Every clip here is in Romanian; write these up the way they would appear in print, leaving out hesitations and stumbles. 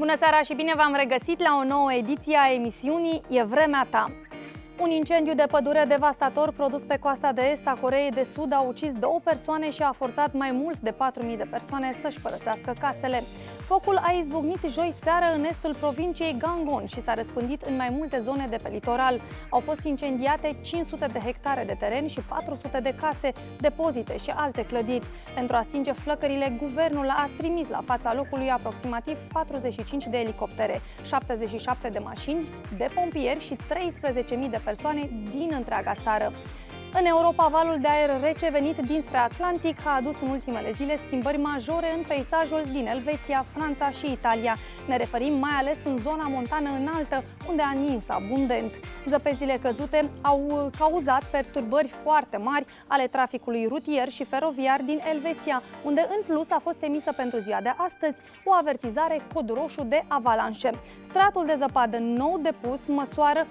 Bună seara și bine v-am regăsit la o nouă ediție a emisiunii E vremea ta. Un incendiu de pădure devastator produs pe coasta de est a Coreei de Sud a ucis 2 persoane și a forțat mai mult de 4.000 de persoane să-și părăsească casele. Focul a izbucnit joi seară în estul provinciei Gangwon și s-a răspândit în mai multe zone de pe litoral. Au fost incendiate 500 de hectare de teren și 400 de case, depozite și alte clădiri. Pentru a stinge flăcările, guvernul a trimis la fața locului aproximativ 45 de elicoptere, 77 de mașini de pompieri și 13.000 de persoane din întreaga țară. În Europa, valul de aer rece venit dinspre Atlantic a adus în ultimele zile schimbări majore în peisajul din Elveția, Franța și Italia. Ne referim mai ales în zona montană înaltă, unde a nins abundent. Zăpezile căzute au cauzat perturbări foarte mari ale traficului rutier și feroviar din Elveția, unde în plus a fost emisă pentru ziua de astăzi o avertizare cod roșu de avalanșe. Stratul de zăpadă nou depus măsoară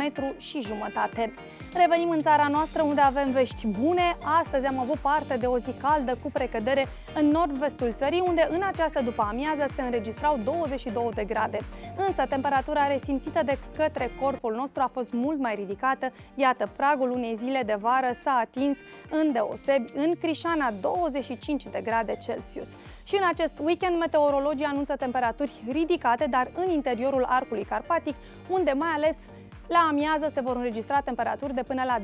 1,5 metri. Revenim în țara noastră, unde avem vești bune. Astăzi am avut parte de o zi caldă cu precădere în nord-vestul țării, unde în această după-amiază se înregistrau 22 de grade. Însă temperatura resimțită de către corpul nostru a fost mult mai ridicată. Iată, pragul unei zile de vară s-a atins îndeosebi în Crișana, 25 de grade Celsius. Și în acest weekend, meteorologii anunță temperaturi ridicate, dar în interiorul arcului carpatic, unde mai ales la amiază se vor înregistra temperaturi de până la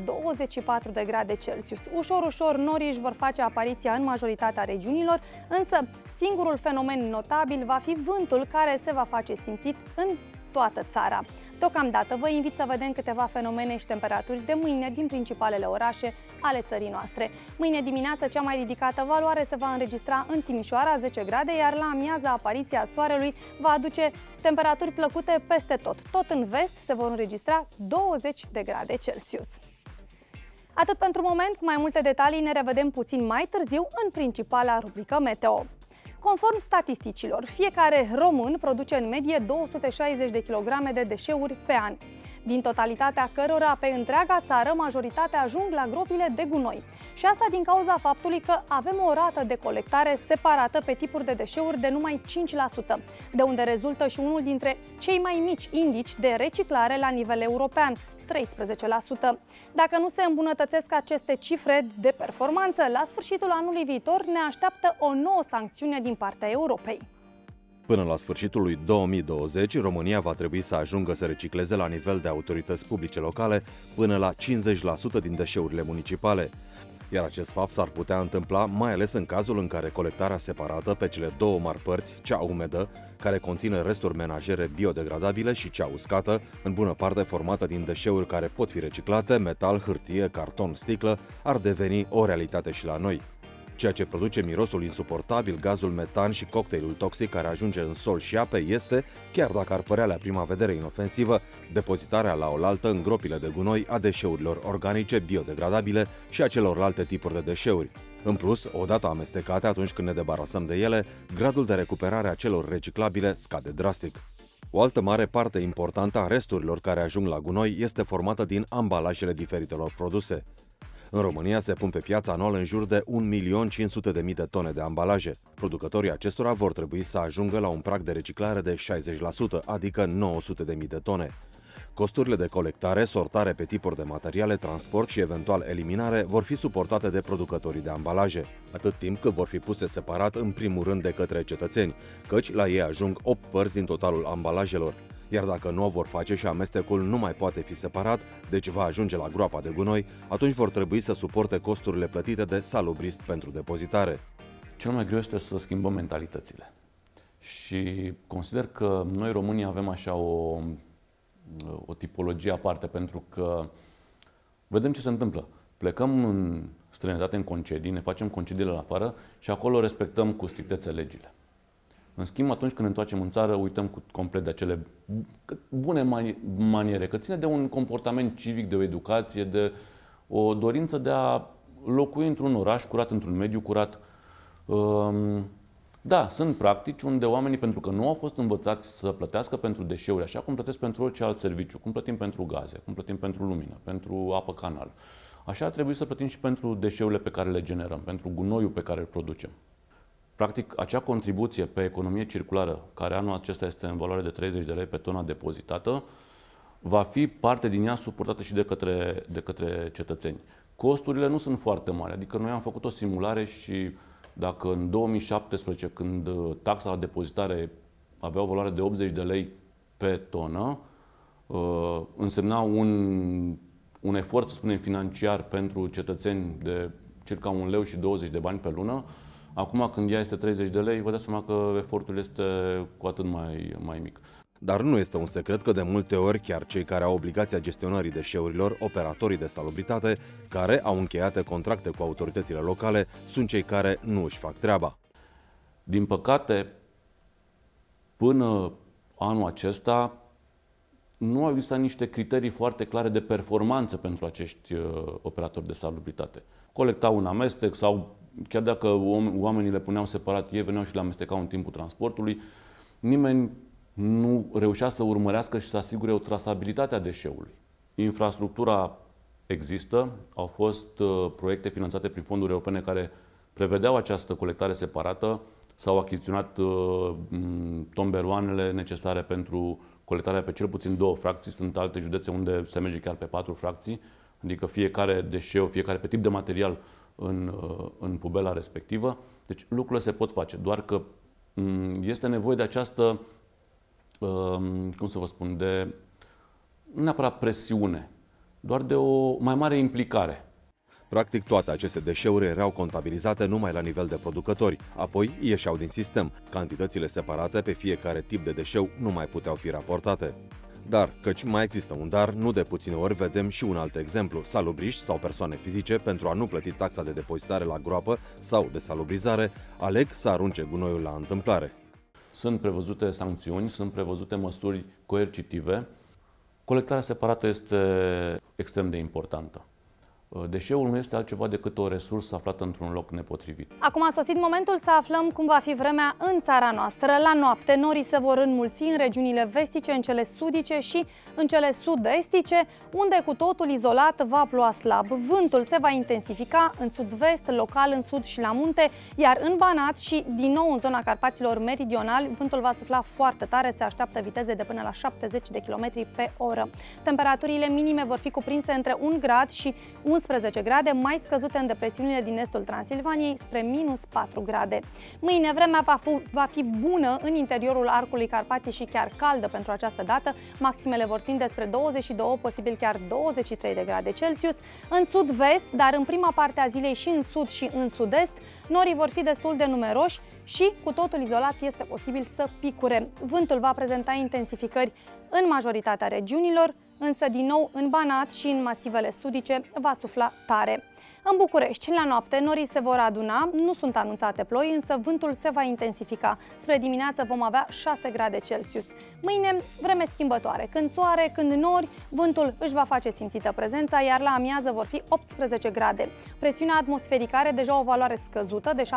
24 de grade Celsius. Ușor norii își vor face apariția în majoritatea regiunilor, însă singurul fenomen notabil va fi vântul, care se va face simțit în toată țara. Deocamdată vă invit să vedem câteva fenomene și temperaturi de mâine din principalele orașe ale țării noastre. Mâine dimineață cea mai ridicată valoare se va înregistra în Timișoara, 10 grade, iar la amiază apariția soarelui va aduce temperaturi plăcute peste tot. Tot în vest se vor înregistra 20 de grade Celsius. Atât pentru moment, cu mai multe detalii ne revedem puțin mai târziu în principala rubrică Meteo. Conform statisticilor, fiecare român produce în medie 260 de kilograme de deșeuri pe an, din totalitatea cărora pe întreaga țară majoritatea ajung la gropile de gunoi. Și asta din cauza faptului că avem o rată de colectare separată pe tipuri de deșeuri de numai 5%, de unde rezultă și unul dintre cei mai mici indici de reciclare la nivel european, 13%. Dacă nu se îmbunătățesc aceste cifre de performanță, la sfârșitul anului viitor ne așteaptă o nouă sancțiune din partea Europei. Până la sfârșitul lui 2020, România va trebui să ajungă să recicleze la nivel de autorități publice locale până la 50% din deșeurile municipale. Iar acest fapt s-ar putea întâmpla mai ales în cazul în care colectarea separată pe cele două mari părți, cea umedă, care conține resturi menajere biodegradabile, și cea uscată, în bună parte formată din deșeuri care pot fi reciclate, metal, hârtie, carton, sticlă, ar deveni o realitate și la noi. Ceea ce produce mirosul insuportabil, gazul metan și cocktailul toxic care ajunge în sol și ape este, chiar dacă ar părea la prima vedere inofensivă, depozitarea la oaltă în gropile de gunoi a deșeurilor organice, biodegradabile și a celorlalte tipuri de deșeuri. În plus, odată amestecate, atunci când ne debarasăm de ele, gradul de recuperare a celor reciclabile scade drastic. O altă mare parte importantă a resturilor care ajung la gunoi este formată din ambalajele diferitelor produse. În România se pun pe piață anual în jur de 1.500.000 de tone de ambalaje. Producătorii acestora vor trebui să ajungă la un prag de reciclare de 60%, adică 900.000 de tone. Costurile de colectare, sortare pe tipuri de materiale, transport și eventual eliminare vor fi suportate de producătorii de ambalaje, atât timp cât vor fi puse separat în primul rând de către cetățeni, căci la ei ajung 8 părți din totalul ambalajelor. Iar dacă nu o vor face și amestecul nu mai poate fi separat, deci va ajunge la groapa de gunoi, atunci vor trebui să suporte costurile plătite de salubrist pentru depozitare. Cel mai greu este să schimbăm mentalitățile. Și consider că noi românii avem așa o tipologie aparte, pentru că vedem ce se întâmplă. Plecăm în străinătate, în concedii, ne facem concediile la afară și acolo respectăm cu strictețe legile. În schimb, atunci când ne întoarcem în țară, uităm complet de acele bune maniere, că ține de un comportament civic, de o educație, de o dorință de a locui într-un oraș curat, într-un mediu curat. Da, sunt practici unde oamenii, pentru că nu au fost învățați să plătească pentru deșeuri, așa cum plătesc pentru orice alt serviciu, cum plătim pentru gaze, cum plătim pentru lumină, pentru apă canal. Așa ar trebui să plătim și pentru deșeurile pe care le generăm, pentru gunoiul pe care îl producem. Practic, acea contribuție pe economie circulară, care anul acesta este în valoare de 30 de lei pe tona depozitată, va fi parte din ea suportată și de către cetățeni. Costurile nu sunt foarte mari, adică noi am făcut o simulare și dacă în 2017, când taxa la depozitare avea o valoare de 80 de lei pe tonă, însemna un efort, să spunem, financiar pentru cetățeni de circa 1 leu și 20 de bani pe lună. Acum, când ea este 30 de lei, vă dați seama că efortul este cu atât mai mic. Dar nu este un secret că de multe ori chiar cei care au obligația gestionării deșeurilor, operatorii de salubritate, care au încheiate contracte cu autoritățile locale, sunt cei care nu își fac treaba. Din păcate, până anul acesta, nu au existat niște criterii foarte clare de performanță pentru acești operatori de salubritate. Colectau un amestec sau chiar dacă oamenii le puneau separat, ei veneau și le amestecau în timpul transportului, nimeni nu reușea să urmărească și să asigure o trasabilitate a deșeului. Infrastructura există, au fost proiecte finanțate prin fonduri europene care prevedeau această colectare separată, s-au achiziționat tomberoanele necesare pentru colectarea pe cel puțin 2 fracții, sunt alte județe unde se merge chiar pe 4 fracții, adică fiecare deșeu, fiecare pe tip de material în pubela respectivă. Deci lucrurile se pot face, doar că este nevoie de această, cum să vă spun, de nu neapărat presiune, doar de o mai mare implicare. Practic, toate aceste deșeuri erau contabilizate numai la nivel de producători, apoi ieșeau din sistem. Cantitățile separate pe fiecare tip de deșeu nu mai puteau fi raportate. Dar, căci mai există un dar, nu de puține ori vedem și un alt exemplu. Salubriști sau persoane fizice, pentru a nu plăti taxa de depozitare la groapă sau de salubrizare, aleg să arunce gunoiul la întâmplare. Sunt prevăzute sancțiuni, sunt prevăzute măsuri coercitive. Colectarea separată este extrem de importantă. Deșeul nu este altceva decât o resursă aflată într-un loc nepotrivit. Acum a sosit momentul să aflăm cum va fi vremea în țara noastră. La noapte, norii se vor înmulți în regiunile vestice, în cele sudice și în cele sud-estice, unde cu totul izolat va ploua slab. Vântul se va intensifica în sud-vest, local în sud și la munte, iar în Banat și din nou în zona Carpaților meridionali, vântul va sufla foarte tare, se așteaptă viteze de până la 70 de km pe oră. Temperaturile minime vor fi cuprinse între 1 grad și 11 grade, mai scăzute în depresiunile din estul Transilvaniei, spre minus 4 grade. Mâine vremea va fi bună în interiorul arcului Carpatii și chiar caldă pentru această dată. Maximele vor tinde spre 22, posibil chiar 23 de grade Celsius. În sud-vest, dar în prima parte a zilei și în sud și în sud-est, norii vor fi destul de numeroși și cu totul izolat este posibil să picure. Vântul va prezenta intensificări în majoritatea regiunilor, însă din nou în Banat și în masivele sudice va sufla tare. În București, la noapte, norii se vor aduna, nu sunt anunțate ploi, însă vântul se va intensifica. Spre dimineață vom avea 6 grade Celsius. Mâine, vreme schimbătoare. Când soare, când nori, vântul își va face simțită prezența, iar la amiază vor fi 18 grade. Presiunea atmosferică are deja o valoare scăzută de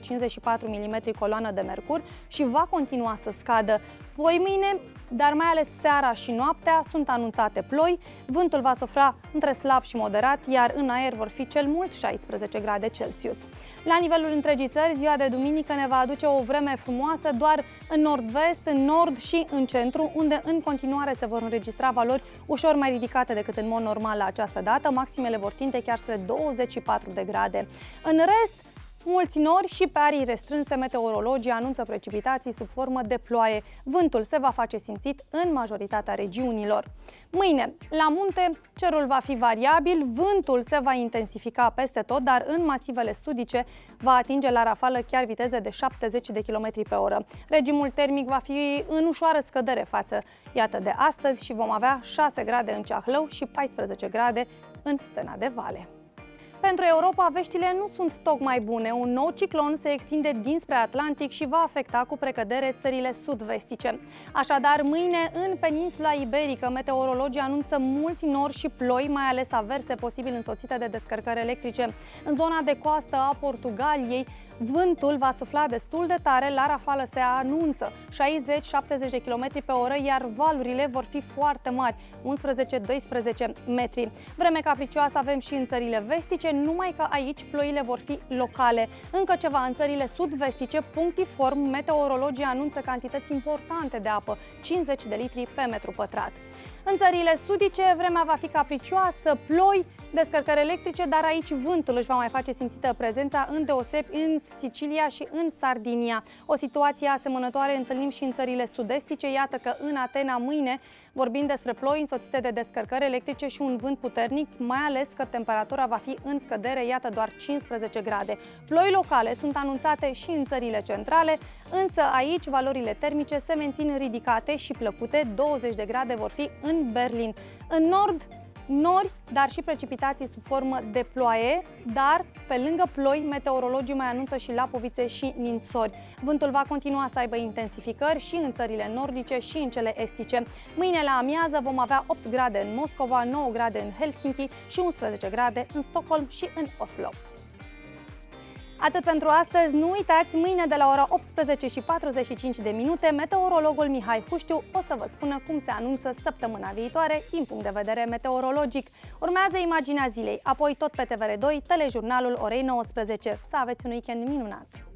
754 mm coloană de mercur și va continua să scadă. Poi mâine, dar mai ales seara și noaptea, sunt anunțate ploi, vântul va sufla între slab și moderat, iar în aer vor fi cel mult 16 grade Celsius. La nivelul întregii țări, ziua de duminică ne va aduce o vreme frumoasă doar în nord-vest, în nord și în centru, unde în continuare se vor înregistra valori ușor mai ridicate decât în mod normal la această dată. Maximele vor tinde chiar spre 24 de grade. În rest, mulți nori și pe arii restrânse, meteorologii anunță precipitații sub formă de ploaie. Vântul se va face simțit în majoritatea regiunilor. Mâine, la munte, cerul va fi variabil, vântul se va intensifica peste tot, dar în masivele sudice va atinge la rafală chiar viteze de 70 de km pe oră. Regimul termic va fi în ușoară scădere față, iată, de astăzi și vom avea 6 grade în Ceahlău și 14 grade în Stâna de Vale. Pentru Europa, veștile nu sunt tocmai bune. Un nou ciclon se extinde dinspre Atlantic și va afecta cu precădere țările sud-vestice. Așadar, mâine, în peninsula iberică, meteorologii anunță mulți nori și ploi, mai ales averse, posibil însoțite de descărcări electrice. În zona de coastă a Portugaliei Vântul va sufla destul de tare, la rafală se anunță 60-70 de km pe oră, iar valurile vor fi foarte mari, 11-12 metri. Vreme capricioasă avem și în țările vestice, numai că aici ploile vor fi locale. Încă ceva în țările sud-vestice, punctiform, meteorologii anunță cantități importante de apă, 50 de litri pe metru pătrat. În țările sudice, vremea va fi capricioasă, ploi, descărcări electrice, dar aici vântul își va mai face simțită prezența, îndeosebi în Sicilia și în Sardinia. O situație asemănătoare întâlnim și în țările sud-estice. Iată că în Atena mâine vorbim despre ploi însoțite de descărcări electrice și un vânt puternic, mai ales că temperatura va fi în scădere, iată doar 15 grade. Ploi locale sunt anunțate și în țările centrale, însă aici valorile termice se mențin ridicate și plăcute, 20 de grade vor fi în Berlin. În nord, nori, dar și precipitații sub formă de ploaie, dar pe lângă ploi, meteorologii mai anunță și lapovițe și ninsori. Vântul va continua să aibă intensificări și în țările nordice și în cele estice. Mâine la amiază vom avea 8 grade în Moscova, 9 grade în Helsinki și 11 grade în Stockholm și în Oslo. Atât pentru astăzi, nu uitați, mâine de la ora 18:45 meteorologul Mihai Huștiu o să vă spună cum se anunță săptămâna viitoare din punct de vedere meteorologic. Urmează imaginea zilei, apoi tot pe TVR2, telejurnalul orei 19. Să aveți un weekend minunat!